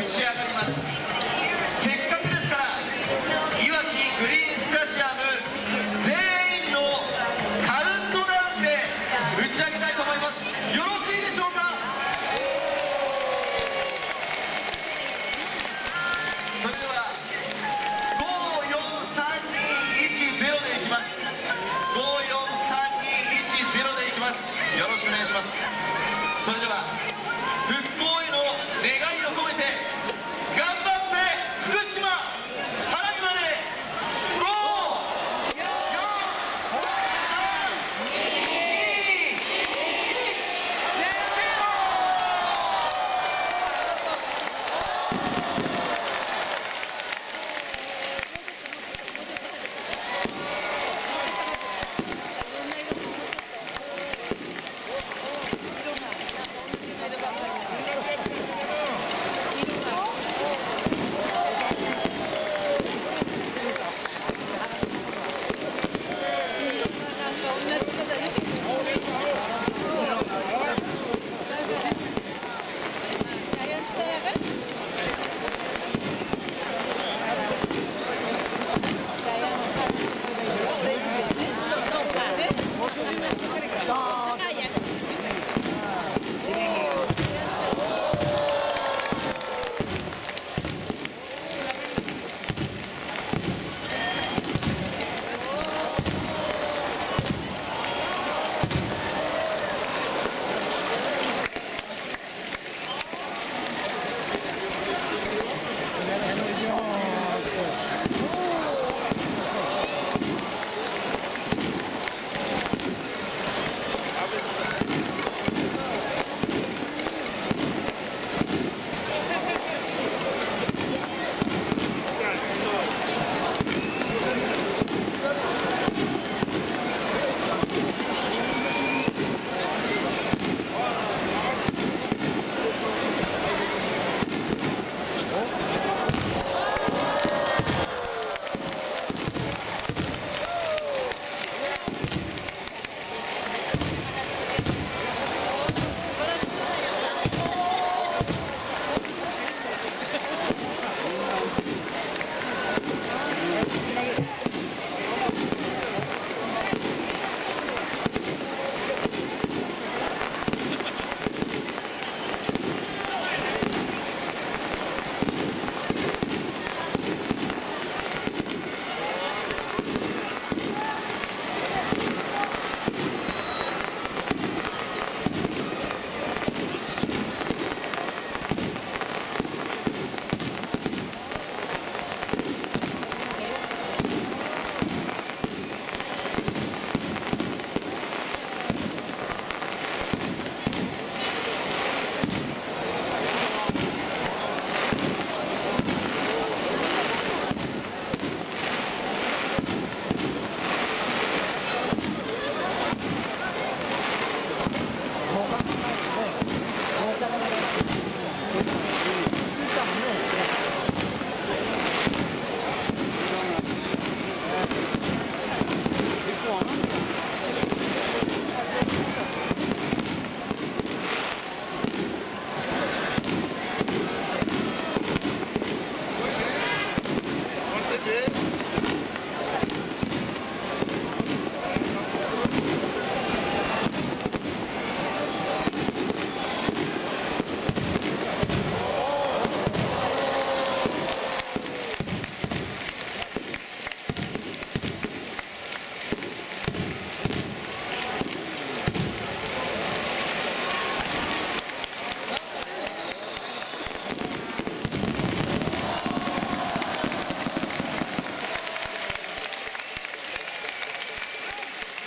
し上がります。せっかくですからいわきグリーンスタジアム全員のカウントダウンで打ち上げたいと思います。よろしいでしょうか。それでは5、4、3、2、1、0でいきます。5、4、3、2、1、0でいきます。よろしくお願いします。それでは復興への願いを込めて頑張って福島原島で5、4、3、2、1、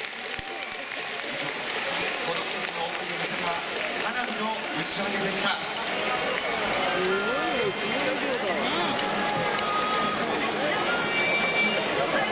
花火の打ち上げでした。